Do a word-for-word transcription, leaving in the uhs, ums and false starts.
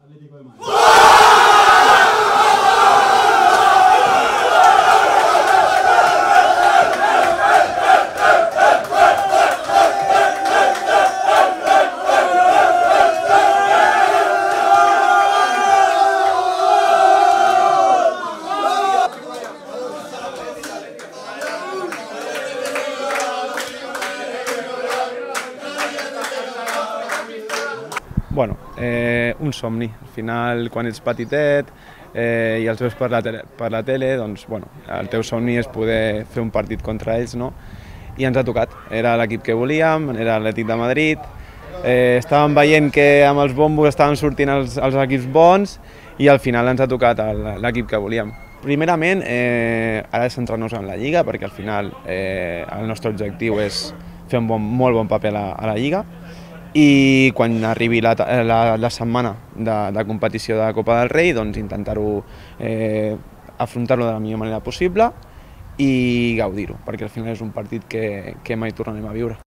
Atlético de Madrid. Bueno, eh, un somni. Al final, quan ets petitet eh, i els veus per la, tele, per la tele, doncs, bueno, el teu somni és poder fer un partit contra ells, no? I ens ha tocat. Era l'equip que volíem, era l'Atlètic de Madrid. Eh, estàvem veient que amb els bombos estaven sortint els, els equips bons i al final ens ha tocat l'equip que volíem. Primerament, eh, ara centrar-nos en la Lliga, perquè al final eh, el nostre objectiu és fer un bon, molt bon paper a la, a la Lliga. I quan arribi la, la, la setmana de, de competició de la Copa del Rei, doncs intentar-ho, eh, afrontar-lo de la millor manera possible i gaudir-ho, perquè al final és un partit que, que mai tornarem a viure.